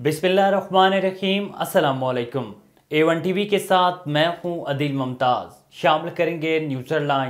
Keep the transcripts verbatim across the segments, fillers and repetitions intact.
बिस्मिल्लाहिर्रहमानिर्रहीम, अस्सलामुअलैकुम। ए one TV के साथ मैं हूं अदिल मुमताज। शामिल करेंगे न्यूज़ हेडलाइन।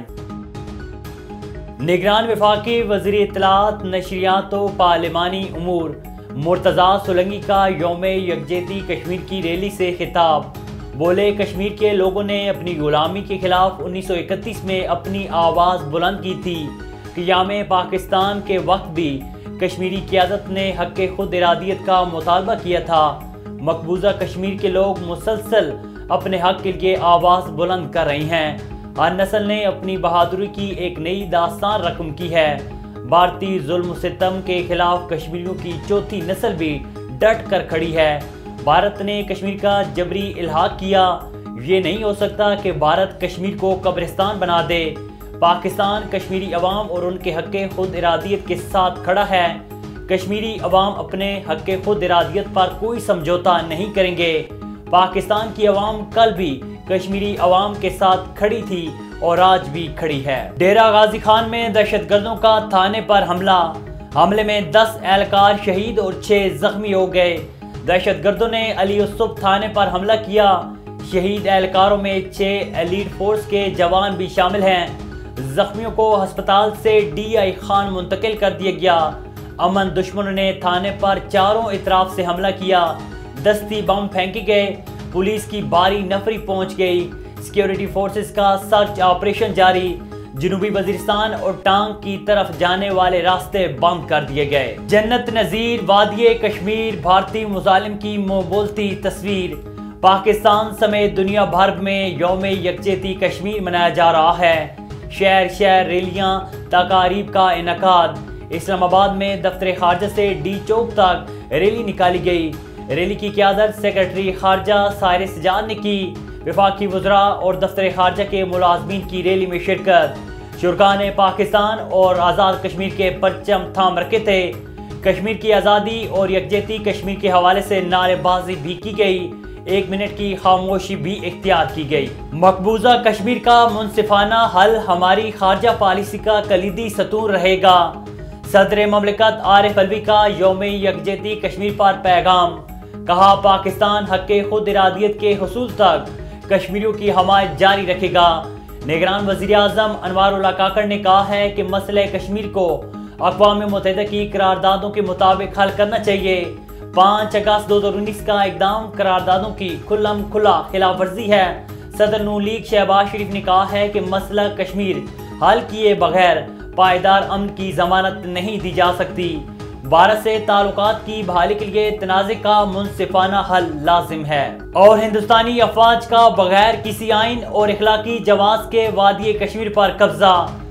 निगरान वफाकी वज़ीर इत्तलात, नशरियात व पार्लिमानी उमूर मुर्तज़ा सोलंकी का यौम यकजहती कश्मीर की रैली से खिताब। बोले, कश्मीर के लोगों ने अपनी गुलामी के खिलाफ उन्नीस सौ इकतीस में अपनी आवाज़ बुलंद की थी। क़ियाम पाकिस्तान के वक्त भी कश्मीरी क़यादत ने हक़ खुद इरादियत का मुतालबा किया था। मकबूजा कश्मीर के लोग मुसलसल अपने हक़ के लिए आवाज़ बुलंद कर रही हैं। हर नस्ल ने अपनी बहादुरी की एक नई दास्तान रकम की है। भारतीय जुल्म सितम के खिलाफ कश्मीरियों की चौथी नस्ल भी डट कर खड़ी है। भारत ने कश्मीर का जबरी इल्हाक किया। ये नहीं हो सकता कि भारत कश्मीर को कब्रिस्तान बना दे। पाकिस्तान कश्मीरी अवाम और उनके हक़ खुद इरादियत के साथ खड़ा है। कश्मीरी अवाम अपने हक़ खुद इरादियत पर कोई समझौता नहीं करेंगे। पाकिस्तान की अवाम कल भी कश्मीरी अवाम के साथ खड़ी थी और आज भी खड़ी है। डेरा गाजी खान में दहशत गर्दों का थाने पर हमला। हमले में दस एहलकार शहीद और छह जख्मी हो गए। दहशत गर्दों ने अली उसुफ थाने पर हमला किया। शहीद एहलकारों में छह एलीट फोर्स के जवान भी शामिल हैं। जख्मियों को अस्पताल से डी आई खान मुंतकिल कर दिया गया। अमन दुश्मनों ने थाने पर चारों इतराफ से हमला किया। दस्ती बम फेंके गए। पुलिस की बारी नफरी पहुंच गई। सिक्योरिटी फोर्सेस का सर्च ऑपरेशन जारी। जनूबी वजीरिस्तान और टांग की तरफ जाने वाले रास्ते बंद कर दिए गए। जन्नत नजीर वादिये कश्मीर, भारतीय मुजालिम की मुंह बोलती तस्वीर। पाकिस्तान समेत दुनिया भर में यौम यकजहती कश्मीर मनाया जा रहा है। शहर शहर रैलियां, तकारीब का इनकाद। इस्लामाबाद में दफ्तर खारजा से डी चौक तक रैली निकाली गई। रैली की क़यादत सेक्रेटरी खारजा साहिर सजाद ने की। वफाकी वज़रा और दफ्तर खारजा के मुलाजमीन की रैली में शिरकत। शुरका ने पाकिस्तान और आज़ाद कश्मीर के परचम थाम रखे थे। कश्मीर की आज़ादी और यकजहती कश्मीर के हवाले से नारेबाजी भी की गई। एक मिनट की खामोशी भी इख्तियार की गई। मकबूजा कश्मीर का मुनसिफाना हल हमारी खारजा पॉलिसी का कलीदी सतून रहेगा। सदर ममलिकत आरिफ अलवी का यौम यकजहती कश्मीर पर पैगाम। कहा, पाकिस्तान हक़ खुद इरादियत के हुसूल तक कश्मीरियों की हमायत जारी रखेगा। निगरान वज़ीर आज़म अनवारुल्लाह काकड़ ने कहा है कि मसले कश्मीर को अक़वाम मुत्तहिदा की करारदादों के मुताबिक हल करना चाहिए। पाँच अगस्त दो हजार उन्नीस का इकदाम करारदादों की खुल्लम खुला खिलाफ वर्जी है। सदर नून लीग शहबाज शरीफ ने कहा है कि मसला कश्मीर हल किए बगैर पायदार अमन की जमानत नहीं दी जा सकती। भारत से ताल्लुकात की बहाली के लिए तनाज़े का मुनसिफाना हल लाजिम है। और हिंदुस्तानी अफवाज का बगैर किसी आइन और इखलाकी जवाज के वादिये कश्मीर पर कब्जा।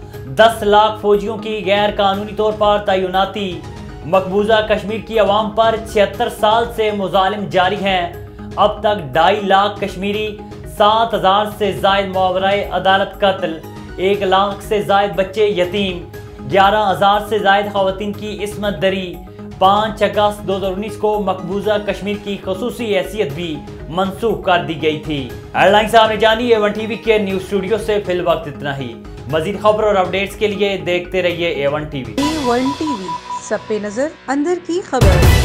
दस लाख फौजियों की गैर कानूनी तौर पर तैनाती। मकबूजा कश्मीर की अवाम पर छिहत्तर साल से मुजालिम जारी हैं। अब तक ढाई लाख कश्मीरी, सात हजार से जायद मुआवराए अदालत कत्ल, एक लाख से जायद बच्चे यतीम, ग्यारह हजार से जायद खवातीन की इस्मत दरी। पाँच अगस्त दो हजार उन्नीस को मकबूजा कश्मीर की खसूसी हैसियत भी मनसूख कर दी गई थी। हेडलाइन सामने जानी ए वन टीवी के न्यूज स्टूडियो से फिल वक्त इतना ही। मजीद खबर और अपडेट्स के लिए देखते रहिए A one TV. A one TV, सब पे नजर, अंदर की खबर।